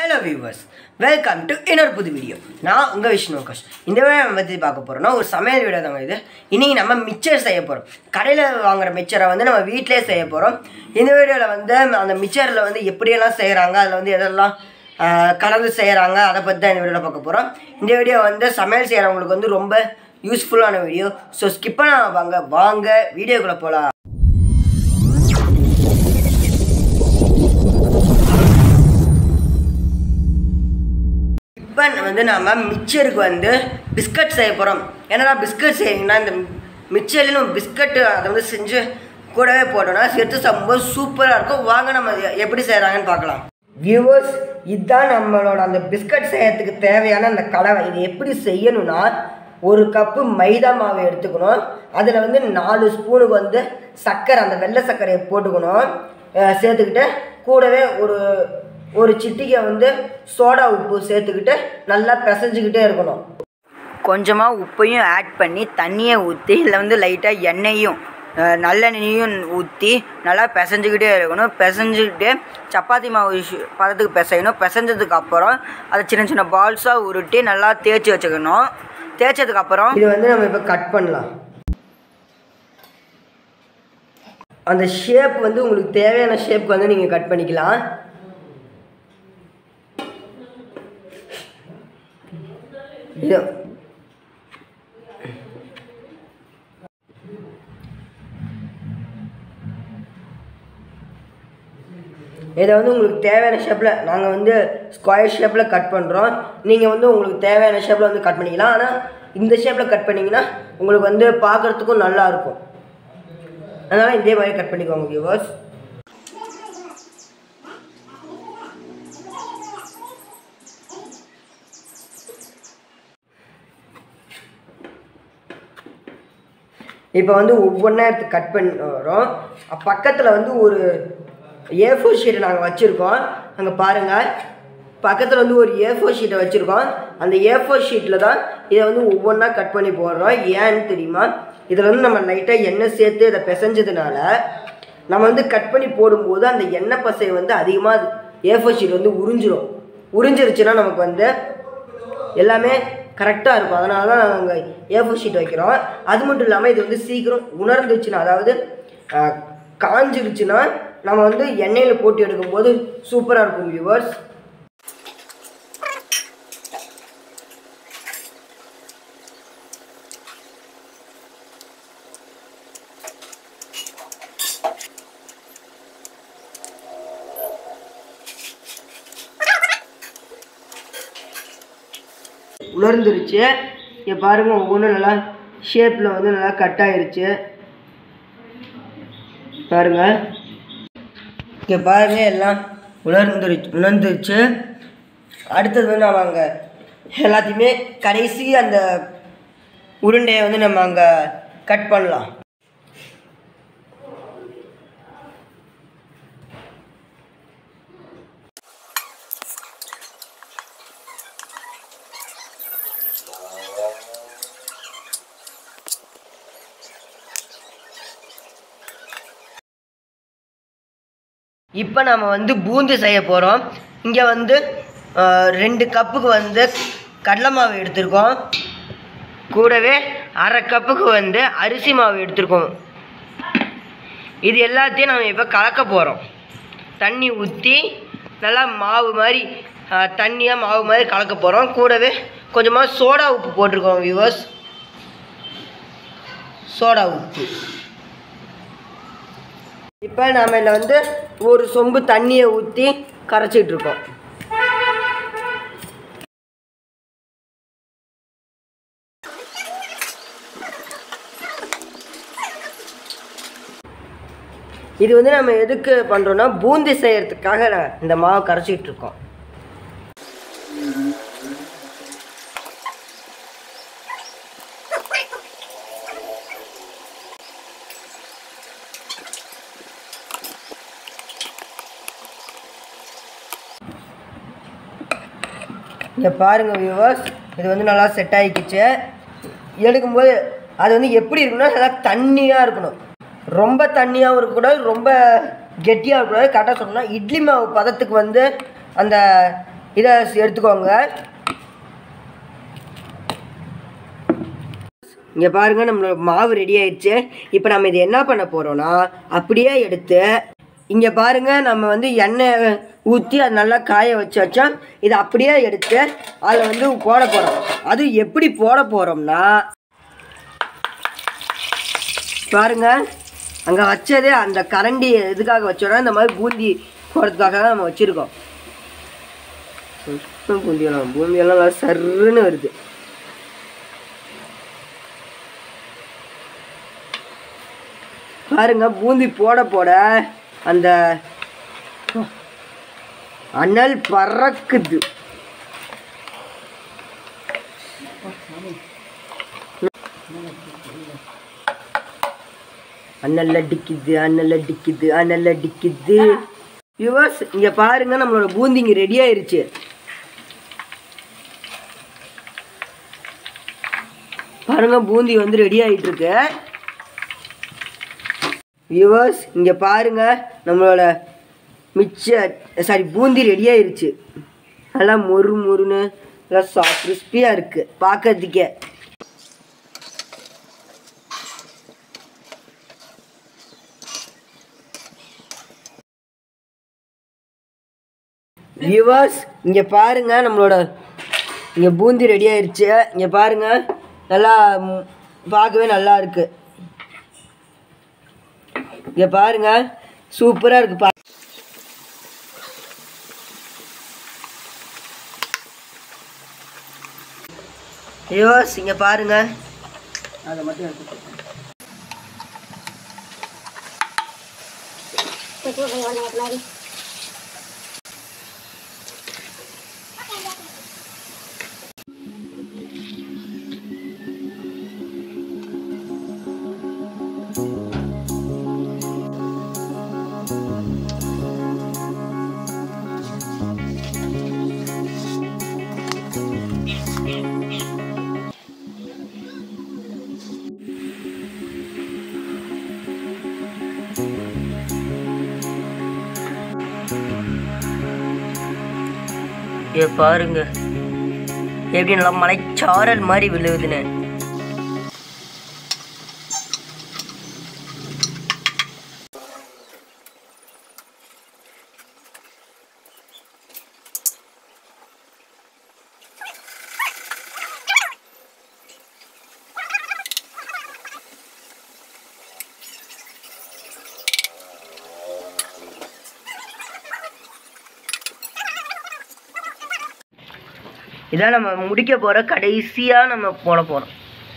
Hello viewers, welcome to இன்னொரு புது video. நான் உங்கள் விஷ்ணு ஆகாஷ். இந்த வீடியோ நம்ம பற்றி பார்க்க போகிறோம்னா ஒரு சமையல் வீடியோ தாங்க இது. இன்றைக்கி நம்ம மிக்சர் செய்ய போகிறோம். கடையில் வாங்குகிற மிக்சரை வந்து நம்ம வீட்டிலே செய்ய போகிறோம். இந்த வீடியோவில் வந்து அந்த மிக்சரில் வந்து எப்படியெல்லாம் செய்கிறாங்க, அதில் வந்து எதெல்லாம் கலந்து செய்கிறாங்க, அதை பற்றி தான் இந்த வீடியோவில் பார்க்க போகிறோம். இந்த வீடியோ வந்து சமையல் செய்கிறவங்களுக்கு வந்து ரொம்ப யூஸ்ஃபுல்லான வீடியோ. ஸோ ஸ்கிப் பண்ண வாங்க வீடியோக்குள்ளே போகலாம். இப்போ வந்து நம்ம மிக்சருக்கு வந்து பிஸ்கட் செய்ய போகிறோம். என்னடா பிஸ்கட் செய்யணும்னா இந்த மிக்சர்லேயும் நம்ம பிஸ்கட்டு அதை வந்து செஞ்சு கூடவே போட்டோம்னா சேர்த்து சாப்பிடும்போது சூப்பராக இருக்கும். வாங்க நம்ம எப்படி செய்கிறாங்கன்னு பார்க்கலாம். வியூவர்ஸ், இதுதான் நம்மளோட அந்த பிஸ்கட் செய்யறதுக்கு தேவையான அந்த கலவை. இது எப்படி செய்யணும்னா, ஒரு கப்பு மைதா மாவு எடுத்துக்கணும். அதில் வந்து 4 ஸ்பூனுக்கு வந்து சர்க்கரை, அந்த வெள்ளை சர்க்கரையை போட்டுக்கணும். சேர்த்துக்கிட்டு கூடவே ஒரு சிட்டிகை வந்து சோடா உப்பு சேர்த்துக்கிட்டு நல்லா பிசைஞ்சிக்கிட்டே இருக்கணும். கொஞ்சமாக உப்பையும் ஆட் பண்ணி தண்ணியை ஊற்றி இதில் வந்து லைட்டாக எண்ணெயும் நல்லெண்ணெயும் ஊற்றி நல்லா பிசைஞ்சிக்கிட்டே இருக்கணும். பிசைஞ்சிக்கிட்டு சப்பாத்தி மாவு பதத்துக்கு பிசையணும். பிசைஞ்சதுக்கப்புறம் அதை சின்ன சின்ன பால்ஸாக உருட்டி நல்லா தேய்ச்சி வச்சுக்கணும். தேய்ச்சதுக்கப்புறம் இது வந்து நம்ம இப்போ கட் பண்ணலாம். அந்த ஷேப் வந்து உங்களுக்கு தேவையான ஷேப்புக்கு வந்து நீங்கள் கட் பண்ணிக்கலாம். இதை வந்து உங்களுக்கு தேவையான ஷேப்பில் நாங்கள் வந்து ஸ்கொயர் ஷேப்பில் கட் பண்ணுறோம். நீங்கள் வந்து உங்களுக்கு தேவையான ஷேப்பில் வந்து கட் பண்ணிக்கலாம். ஆனால் இந்த ஷேப்பில் கட் பண்ணிங்கன்னா உங்களுக்கு வந்து பார்க்குறதுக்கும் நல்லாயிருக்கும். அதனால் இதே மாதிரி கட் பண்ணிக்கோங்க வியூவர்ஸ். இப்போ வந்து ஒவ்வொன்றா எடுத்து கட் பண்ணி வரோம். பக்கத்தில் வந்து ஒரு A4 ஷீட்டை நாங்கள் வச்சுருக்கோம். அங்கே பாருங்கள், பக்கத்தில் வந்து ஒரு A4 ஷீட்டை வச்சுருக்கோம். அந்த A4 ஷீட்டில் தான் இதை வந்து ஒவ்வொன்றா கட் பண்ணி போடுறோம். ஏன்னு தெரியுமா, இதில் வந்து நம்ம லைட்டாக எண்ணெய் சேர்த்து இதை பிசைஞ்சதுனால நம்ம வந்து கட் பண்ணி போடும்போது அந்த எண்ணெய் பசை வந்து அதிகமாக A4 ஷீட் வந்து உறிஞ்சிருச்சுன்னா நமக்கு வந்து எல்லாமே கரெக்டாக இருக்கும். அதனால தான் நாங்கள் A4 ஷீட் வைக்கிறோம். அது மட்டும் இல்லாமல் இது வந்து சீக்கிரம் உணர்ந்துச்சுன்னா, அதாவது காஞ்சிருச்சுன்னா நம்ம வந்து எண்ணெயில் போட்டு எடுக்கும்போது சூப்பராக இருக்கும் வியூவர்ஸ். உலர்ந்துருச்சு. இங்கே பாருங்கள், ஒவ்வொன்றும் நல்லா ஷேப்பில் வந்து நல்லா கட் ஆகிருச்சு. பாருங்கள், இங்கே பாருங்கள், எல்லாம் உலர்ந்துருச்சு. அடுத்தது வந்து நம்ம அங்கே எல்லாத்தையுமே கடைசி அந்த உருண்டையை வந்து நம்ம அங்கே கட் பண்ணலாம். இப்போ நம்ம வந்து பூந்தி செய்ய போகிறோம். இங்கே வந்து 2 கப்புக்கு வந்து கடலை மாவு எடுத்துருக்கோம். கூடவே அரை கப்புக்கு வந்து அரிசி மாவு எடுத்துருக்கோம். இது எல்லாத்தையும் நம்ம இப்போ கலக்க போகிறோம். தண்ணி ஊற்றி நல்லா மாவு மாதிரி தண்ணியாக மாவு மாதிரி கலக்க போகிறோம். கூடவே கொஞ்சமாக சோடா உப்பு போட்டிருக்கோம் வியூவர்ஸ். சோடா உப்பு. இப்போ நாம் இதில் வந்து ஒரு சொம்பு தண்ணியை ஊற்றி கரைச்சிட்ருக்கோம். இது வந்து நம்ம எதுக்கு பண்ணுறோன்னா, பூந்தி செய்கிறதுக்காக இந்த மாவை கரைச்சிட்ருக்கோம். இங்கே பாருங்கள் வியூவர்ஸ், இது வந்து நல்லா செட் ஆகிக்கிச்சு. எடுக்கும்போது அது வந்து எப்படி இருக்குன்னா, நல்லா தண்ணியாக இருக்கணும். ரொம்ப தண்ணியாகவும் இருக்கக்கூடாது, ரொம்ப கெட்டியாக இருக்கக்கூடாது. கரெக்டாக சொல்லணும்னா இட்லி மாவு பதத்துக்கு வந்து அந்த இதை எடுத்துக்கோங்க. இங்கே பாருங்கள், நம்மளோட மாவு ரெடி ஆயிடுச்சு. இப்போ நம்ம இது என்ன பண்ண போகிறோன்னா, அப்படியே எடுத்து இங்கே பாருங்கள், நம்ம வந்து எண்ணெய் ஊற்றி அது நல்லா காய வச்சா இதை அப்படியே எடுத்து அதில் வந்து போட போகிறோம். அது எப்படி போட போகிறோம்னா, பாருங்கள், அங்கே வச்சதே அந்த கரண்டி எதுக்காக வச்சோன்னா இந்த மாதிரி பூந்தி போடுறதுக்காக தான் நம்ம வச்சுருக்கோம். பூந்தியெல்லாம் நல்லா சருன்னு வருது. பாருங்க, பூந்தி போட போட அந்த அனல் பறக்குது. அனல் அடிக்குது, அனல் அடிக்குது, அனல் அடிக்குது. வியூவர்ஸ், இங்க பாருங்க, நம்மளோட பூந்தி இங்க ரெடி ஆயிருச்சு. பாருங்க, பூந்தி வந்து ரெடி ஆயிட்டு இருக்கு. வியூவர்ஸ், இங்க பாருங்க, நம்மளோட பூந்தி ரெடி ஆயிருச்சு. நல்லா மொறு மொறுன்னு நல்லா கிறிஸ்பியா இருக்கு பார்க்கறதுக்கே. வியூவர்ஸ், இங்க பாருங்க, நம்மளோட இங்க பூந்தி ரெடி ஆயிருச்சு. இங்க பாருங்க, நல்லா பார்க்கவே நல்லா இருக்கு. இங்க பாருங்க, சூப்பரா இருக்கு. வியூவர்ஸ், இங்க பாருங்க, அதை மட்டும் எடுத்து பாருங்க, எப்படி நல்லா மலைச்சாரல் மாதிரி விழுகுதுன்னு. இதான் நம்ம முடிக்க போற கடைசியா நம்ம போட போறோம்.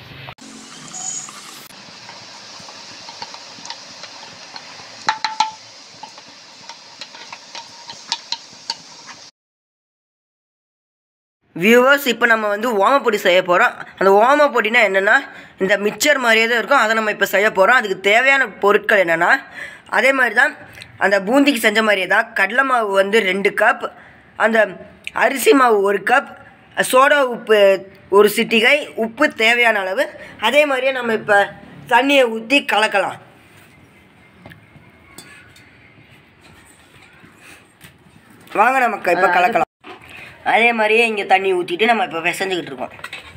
வியூவர்ஸ், இப்போ நம்ம வந்து ஓமப்பொடி செய்ய போகிறோம். அந்த ஓமப்பொடினா என்னென்னா, இந்த மிக்சர் மாதிரியே தான் இருக்கும். அதை நம்ம இப்போ செய்ய போகிறோம். அதுக்கு தேவையான பொருட்கள் என்னென்னா, அதே மாதிரி தான் அந்த பூந்திக்கு செஞ்ச மாதிரியே தான். கடலை மாவு வந்து 2 கப், அந்த அரிசி மாவு 1 கப், சோடா உப்பு 1 சிட்டிகை, உப்பு தேவையான அளவு. அதே மாதிரியே நம்ம இப்போ தண்ணியை ஊற்றி கலக்கலாம். வாங்க நமக்கு இப்போ கலக்கலாம். அதே மாதிரியே இங்கே தண்ணி ஊற்றிட்டு நம்ம இப்போ பிசைஞ்சுக்கிட்டு இருக்கோம்.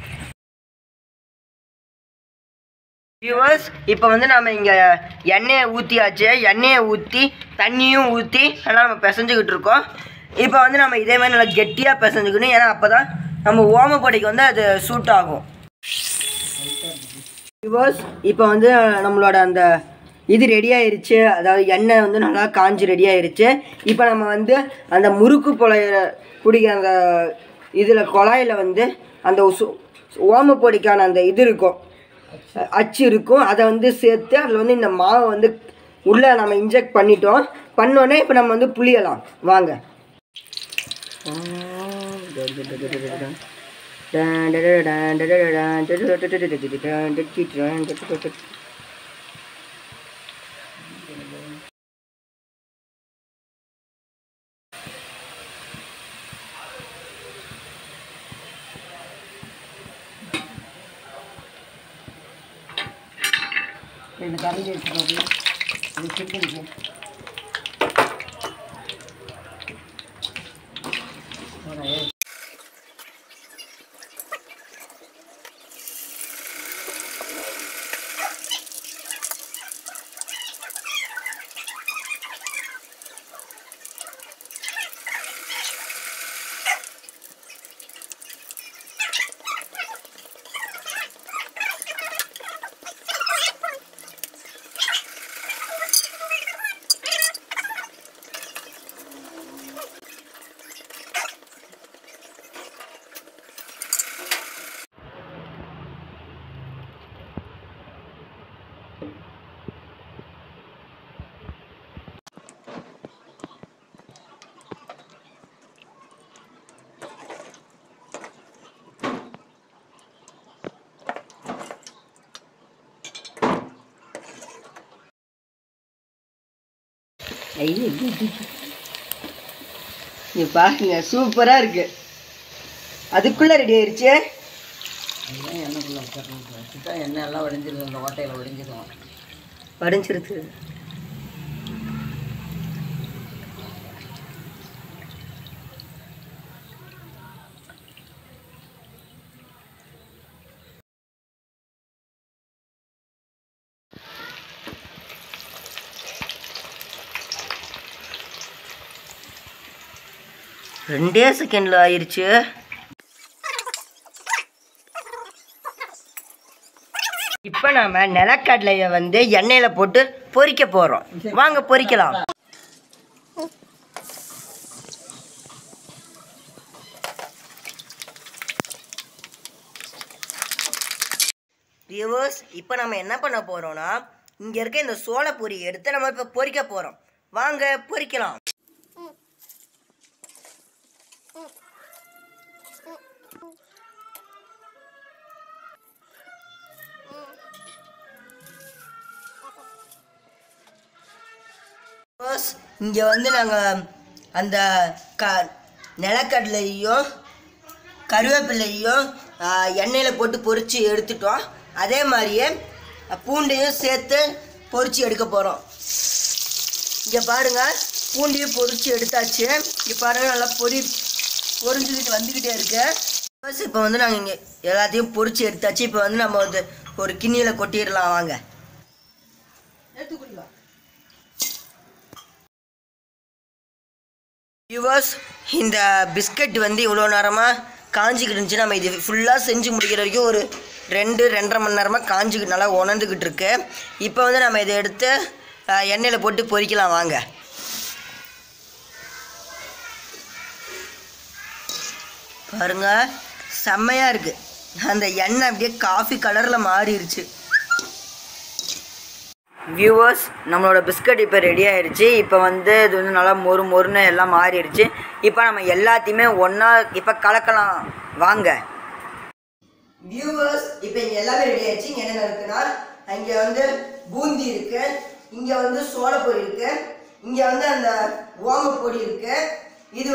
வியூவர்ஸ், இப்போ வந்து நம்ம இங்கே எண்ணெயை ஊற்றியாச்சு. எண்ணெயை ஊற்றி தண்ணியும் ஊற்றி நல்லா நம்ம பிசைஞ்சுக்கிட்டு இருக்கோம். இப்போ வந்து நம்ம இதே மாதிரி நல்லா கெட்டியாக பிசைஞ்சுக்கணும். ஏன்னா அப்போ தான் நம்ம ஓமப்பொடிக்கு வந்து அது சூட் ஆகும். வியூவர்ஸ், இப்போ வந்து நம்மளோட அந்த இது ரெடி ஆயிருச்சு. அதாவது எண்ணெய் வந்து நல்லா காஞ்சி ரெடி ஆயிருச்சு. இப்போ நம்ம வந்து அந்த முறுக்கு பிடிக்கிற அந்த இதில் குழாயில் வந்து அந்த ஓமப்பொடிக்கான அந்த இது இருக்கும், அச்சு இருக்கும். அதை வந்து சேர்த்து அதில் வந்து இந்த மாவை வந்து உள்ளே நம்ம இன்ஜெக்ட் பண்ணிட்டோம். பண்ணோன்னே இப்போ நம்ம வந்து புளியலாம். வாங்க. இந்த கறி எடுத்துக்கோங்க. இது சிக்கனுக்கு நீ பாருங்க சூப்பராக இருக்கு. அதுக்குள்ளே ரெடி ஆயிடுச்சு. எண்ணெய்க்குள்ளே வச்சுட்டா எண்ணெய் எல்லாம் வடிஞ்சிருது. அந்த ஓட்டையில் வடிஞ்சிடும். வடிஞ்சிருது. ரெண்டே செகண்டில் ஆயிடுச்சு. இப்போ நாம நிலக்கடலையை எண்ணெயில் போட்டு பொரிக்க போகிறோம். வாங்க பொரிக்கலாம். வியூவர்ஸ், இப்போ நம்ம என்ன பண்ண போகிறோம்னா, இங்கே இருக்க இந்த சோளப்பொரி எடுத்து நம்ம இப்போ பொரிக்க போகிறோம். வாங்க பொரிக்கலாம். இங்கே நாங்கள் அந்த நிலக்கடலையும் கருவேப்பிலையும் எண்ணெயில் போட்டு பொரித்து எடுத்துட்டோம். அதே மாதிரியே பூண்டையும் சேர்த்து பொரித்து எடுக்க போகிறோம். இங்கே பாருங்கள், பூண்டையும் பொரித்து எடுத்தாச்சு. இங்கே பாருங்கள், நல்லா பொரிஞ்சுக்கிட்டு வந்துக்கிட்டே இருக்கு. இப்போ நாங்கள் இங்கே எல்லாத்தையும் பொரித்து எடுத்தாச்சு. இப்போ நம்ம ஒரு கிண்ணியில் கொட்டிடலாம். வாங்க எடுத்துக்கலாம். வியூவர்ஸ், இந்த பிஸ்கட் இவ்வளோ நேரமாக காஞ்சிக்கிட்டு இருந்துச்சு. நம்ம இது ஃபுல்லாக செஞ்சு முடிக்கிற வரைக்கும் ஒரு 2-2.5 மணி நேரமாக காஞ்சிக்கிட்டு நல்லா உணர்ந்துக்கிட்டு இருக்கு. இப்போ நம்ம இதை எடுத்து எண்ணெயில் போட்டு பொரிக்கலாம். வாங்க. பாருங்க, செம்மையாக இருக்குது. அந்த எண்ணெய் அப்படியே காஃபி கலரில் மாறிடுச்சு. வியூவர்ஸ், நம்மளோட பிஸ்கட் இப்போ ரெடி ஆயிடுச்சு. இப்போ இது நல்லா மொறுன்னு எல்லாம் மாறிடுச்சு. இப்போ நம்ம எல்லாத்தையுமே ஒன்றா இப்போ கலக்கலாம். வாங்க. வியூவர்ஸ், இப்போ இங்கே எல்லாமே ரெடி ஆயிடுச்சு. இங்கே என்னென்ன இருக்குன்னா, இங்கே பூந்தி இருக்கு, இங்கே சோளப்பொரி இருக்கு, இங்கே அந்த ஓமப்பொடி இருக்கு, இது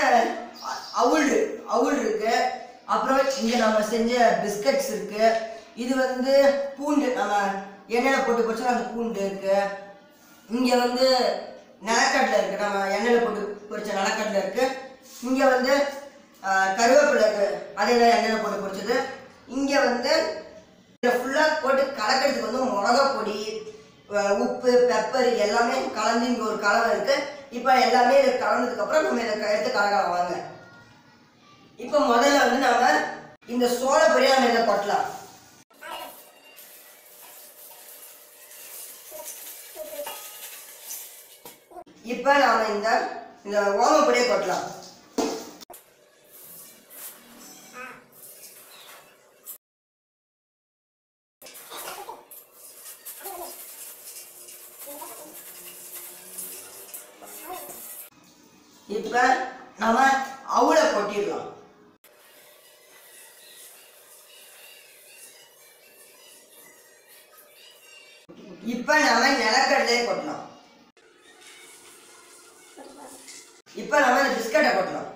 அவுள் இருக்கு, அப்புறம் இங்கே நம்ம செஞ்ச பிஸ்கட்ஸ் இருக்கு, இது பூண்டு நம்ம எண்ணெயில் போட்டு பொரிச்சா அந்த பூண்டு இருக்கு, இங்கே நிலக்கடலை இருக்கு, நம்ம எண்ணெயில் போட்டு பொரிச்ச நிலக்கடலை இருக்கு, இங்கே கருவேப்பிலை இருக்கு, அதே தான் எண்ணெயில் போட்டு பொரிச்சது. இங்கே இதை ஃபுல்லாக போட்டு கலக்கிறதுக்கு மிளகா பொடி, உப்பு, பெப்பர் எல்லாமே கலந்து இங்கே ஒரு கலவை இருக்கு. இப்போ எல்லாமே இதை கலந்ததுக்கப்புறம் நம்ம இதை எடுத்து கலக்கலாம். வாங்க. இப்போ முதல்ல நம்ம இந்த சோளப்பொரியை நம்ம இதை கொட்டலாம். இப்போ நாம இந்த ஓமப்பொடியை கொட்டலாம். இப்போ நாம அவுளை கொட்டிடலாம். இப்போ நாம நிலக்கடலையை கொட்டலாம். இப்போ நம்ம இந்த பிஸ்கட்டை கொட்டலாம்.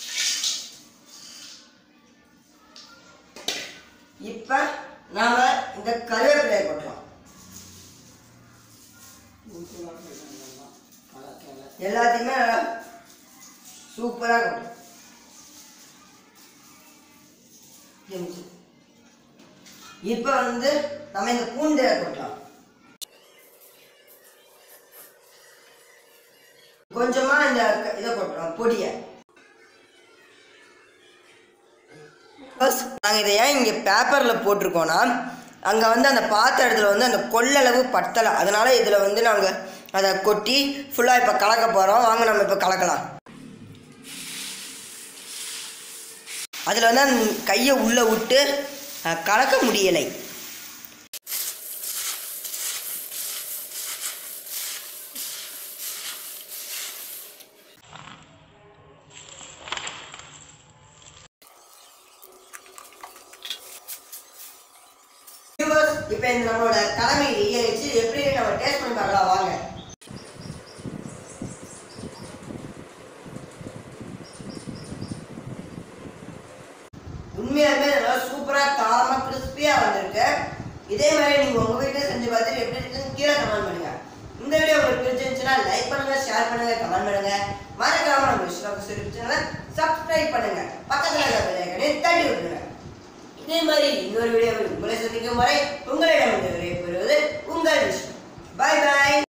இப்போ நாம இந்த கருவேப்பிலையை கொட்டலாம். எல்லாத்தையுமே நல்லா சூப்பராக கொட்டலாம். இப்போ வந்து நம்ம இந்த பூண்டை கொட்டலாம். கொஞ்சமா இந்த இதை கொட்டுறோம் பொடியை. நாங்கள் இதை ஏன் இங்கே பேப்பரில் போட்டிருக்கோன்னா அங்கே வந்து அந்த பாத்திரத்தில் வந்து அந்த கொள்ளளவு பத்தலை, அதனால இதில் வந்து நாங்கள் அதை கொட்டி ஃபுல்லாக இப்போ கலக்க போகிறோம். வாங்க நம்ம இப்போ கலக்கலாம். அதில் வந்து அந்த கையை உள்ளே விட்டு கலக்க முடியலை. இப்போ இந்த நம்மளோட தலைமை வச்சு எப்படி நம்ம டேஸ்ட் பண்ணி பார்க்கலாம் வாங்க. உண்மையாலுமே நல்லா சூப்பராக காரமாக கிறிஸ்பியாக வந்திருக்கு. இதே மாதிரி நீங்கள் உங்கள் வீட்டில் செஞ்சு பார்த்துட்டு எப்படி இருக்குன்னு கீழே கமெண்ட் பண்ணுங்க. இந்த வீடியோ உங்களுக்கு பிடிச்சிருந்துச்சுன்னா லைக் பண்ணுங்க, ஷேர் பண்ணுங்க, கமெண்ட் பண்ணுங்க. மறக்காம நம்ம விஸ்வநாத் சேனலை சப்ஸ்கிரைப் பண்ணுங்க. பக்கத்தில் இருக்கிற பெல் ஐகானை தட்டி விட்டுருங்க. இதே மாதிரி இன்னொரு வீடியோவில் உங்களை சந்திக்கும் வரை உங்களிடம் விடைபெறுவது உங்கள் விஷ்ணு. பாய் பாய்.